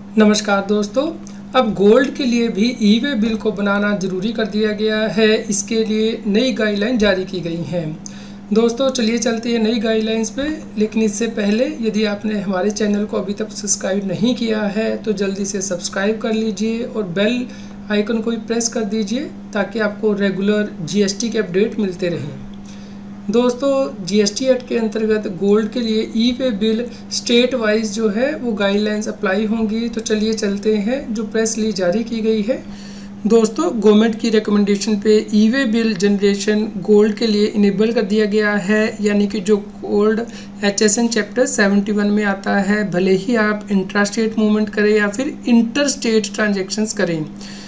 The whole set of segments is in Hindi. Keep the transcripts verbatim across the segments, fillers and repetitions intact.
नमस्कार दोस्तों। अब गोल्ड के लिए भी ई वे बिल को बनाना ज़रूरी कर दिया गया है। इसके लिए नई गाइडलाइन जारी की गई हैं। दोस्तों चलिए चलते हैं नई गाइडलाइंस पे, लेकिन इससे पहले यदि आपने हमारे चैनल को अभी तक सब्सक्राइब नहीं किया है तो जल्दी से सब्सक्राइब कर लीजिए और बेल आइकन को भी प्रेस कर दीजिए ताकि आपको रेगुलर जी एस टी के अपडेट मिलते रहें। दोस्तों जी एस टी एक्ट के अंतर्गत गोल्ड के लिए E way bill state wise जो है वो गाइडलाइंस अप्लाई होंगी। तो चलिए चलते हैं जो प्रेस रिलीज जारी की गई है। दोस्तों गवर्नमेंट की रिकमेंडेशन पे E way bill generation gold के लिए इनेबल कर दिया गया है, यानी कि जो gold H S N chapter seventy one में आता है, भले ही आप इंट्रा स्टेट मूवमेंट करें या फिर इंटर स्टेट ट्रांजेक्शन्स करें।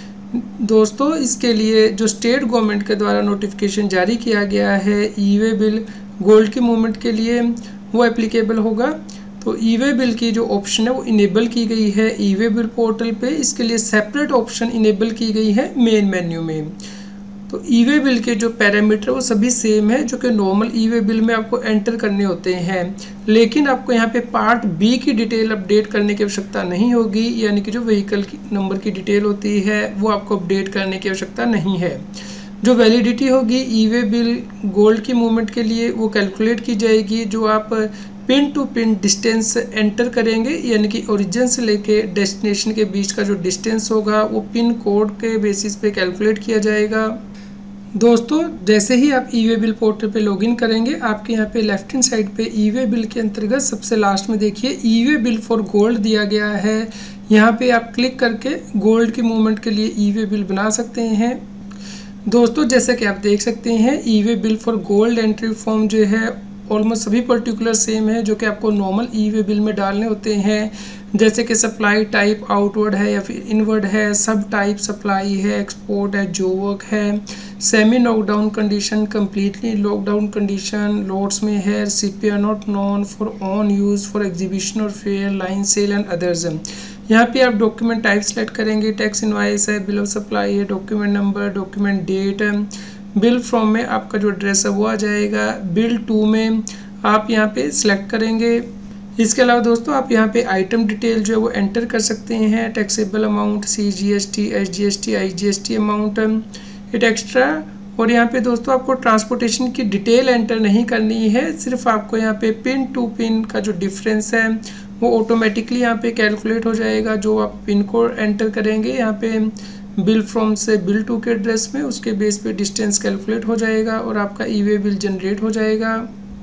दोस्तों इसके लिए जो स्टेट गवर्नमेंट के द्वारा नोटिफिकेशन जारी किया गया है ई वे बिल गोल्ड के मूवमेंट के लिए, वो एप्लीकेबल होगा। तो ई वे बिल की जो ऑप्शन है वो इनेबल की गई है ई वे बिल पोर्टल पे। इसके लिए सेपरेट ऑप्शन इनेबल की गई है मेन मेन्यू में। तो ई वे बिल के जो पैरामीटर वो सभी सेम है जो कि नॉर्मल ई वे बिल में आपको एंटर करने होते हैं, लेकिन आपको यहाँ पे पार्ट बी की डिटेल अपडेट करने की आवश्यकता नहीं होगी, यानी कि जो व्हीकल की नंबर की डिटेल होती है वो आपको अपडेट करने की आवश्यकता नहीं है। जो वैलिडिटी होगी ई वे बिल गोल्ड की मूवमेंट के लिए वो कैलकुलेट की जाएगी जो आप pin to pin distance enter करेंगे, यानी कि ओरिजिन से लेके डेस्टिनेशन के बीच का जो डिस्टेंस होगा वो पिन कोड के बेसिस पे कैलकुलेट किया जाएगा। दोस्तों जैसे ही आप ई वे बिल पोर्टल पे लॉगिन करेंगे, आपके यहाँ पे लेफ्ट हैंड साइड पे ई वे बिल के अंतर्गत सबसे लास्ट में देखिए E way bill for gold दिया गया है। यहाँ पे आप क्लिक करके गोल्ड की मूवमेंट के लिए ई वे बिल बना सकते हैं। दोस्तों जैसे कि आप देख सकते हैं E way bill for gold entry form जो है ऑलमोस्ट सभी पर्टिकुलर सेम है जो कि आपको नॉर्मल ई वे बिल में डालने होते हैं, जैसे कि सप्लाई टाइप आउटवर्ड है या फिर इनवर्ड है, सब टाइप सप्लाई है, एक्सपोर्ट है, जो वर्क है, semi lockdown condition, completely lockdown condition, lots में है, C P R not known for own use for exhibition और fair, line sale and others. यहाँ पे आप डॉक्यूमेंट टाइप सेलेक्ट करेंगे, टैक्स इनवाइस है, बिल ऑफ सप्लाई है, डॉक्यूमेंट नंबर, डॉक्यूमेंट डेट है, बिल फ्रॉम में आपका जो एड्रेस है वो आ जाएगा, बिल टू में आप यहाँ पे सिलेक्ट करेंगे। इसके अलावा दोस्तों आप यहाँ पे आइटम डिटेल जो है वो एंटर कर सकते हैं, taxable amount, C G S T, S G S T, I G S T amount, it extra. और यहाँ पे दोस्तों आपको ट्रांसपोर्टेशन की डिटेल एंटर नहीं करनी है, सिर्फ आपको यहाँ पे पिन टू पिन का जो डिफरेंस है वो ऑटोमेटिकली यहाँ पे कैलकुलेट हो जाएगा। जो आप पिन कोड एंटर करेंगे यहाँ पे बिल फ्रॉम से बिल टू के एड्रेस में, उसके बेस पे डिस्टेंस कैलकुलेट हो जाएगा और आपका ई वे बिल जनरेट हो जाएगा।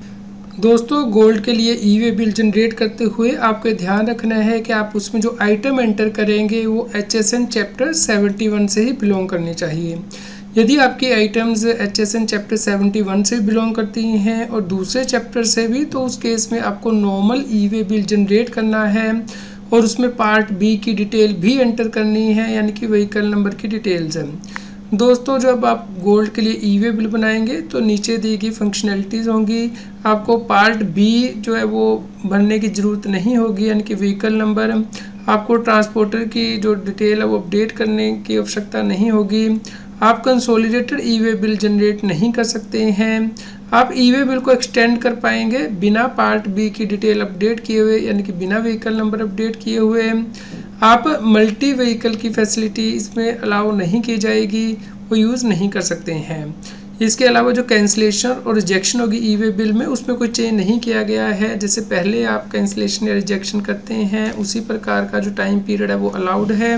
दोस्तों गोल्ड के लिए ई वे बिल जनरेट करते हुए आपको ध्यान रखना है कि आप उसमें जो आइटम एंटर करेंगे वो H S N chapter seventy one से ही बिलोंग करनी चाहिए। यदि आपकी items H S N chapter seventy one से बिलोंग करती हैं और दूसरे चैप्टर से भी, तो उस केस में आपको normal E way bill generate करना है और उसमें पार्ट बी की डिटेल भी एंटर करनी है, यानी कि व्हीकल नंबर की डिटेल्स हैं। दोस्तों जब आप गोल्ड के लिए ई वे बिल बनाएंगे तो नीचे दी गई फंक्शनैलिटीज़ होंगी, आपको पार्ट बी जो है वो भरने की ज़रूरत नहीं होगी, यानी कि व्हीकल नंबर। आपको ट्रांसपोर्टर की जो डिटेल है वो अपडेट करने की आवश्यकता नहीं होगी। आप consolidated E way bill generate नहीं कर सकते हैं। आप ई वे बिल को एक्सटेंड कर पाएंगे बिना पार्ट बी की डिटेल अपडेट किए हुए, यानी कि बिना व्हीकल नंबर अपडेट किए हुए। आप मल्टी व्हीकल की फैसिलिटी इसमें अलाउ नहीं की जाएगी, वो यूज़ नहीं कर सकते हैं। इसके अलावा जो कैंसिलेशन और रिजेक्शन होगी ई वे बिल में, उसमें कोई चेंज नहीं किया गया है। जैसे पहले आप कैंसिलेशन या रिजेक्शन करते हैं उसी प्रकार का जो टाइम पीरियड है वो अलाउड है।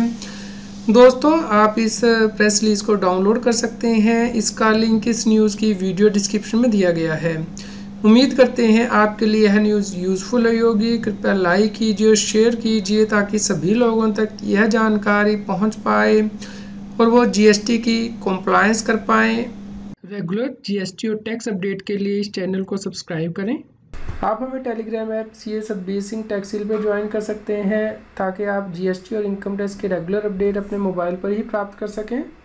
दोस्तों आप इस प्रेस रिलीज़ को डाउनलोड कर सकते हैं, इसका लिंक इस न्यूज़ की वीडियो डिस्क्रिप्शन में दिया गया है। उम्मीद करते हैं आपके लिए यह न्यूज़ यूज़फुल रही होगी। कृपया लाइक कीजिए और शेयर कीजिए ताकि सभी लोगों तक यह जानकारी पहुंच पाए और वो जी एस टी की कॉम्प्लायंस कर पाएँ। रेगुलर जी एस टी और टैक्स अपडेट के लिए इस चैनल को सब्सक्राइब करें। आप हमें Telegram app C S Satbir Singh टैक्सिल पर ज्वाइन कर सकते हैं ताकि आप जी एस टी और इनकम टैक्स के रेगुलर अपडेट अपने मोबाइल पर ही प्राप्त कर सकें।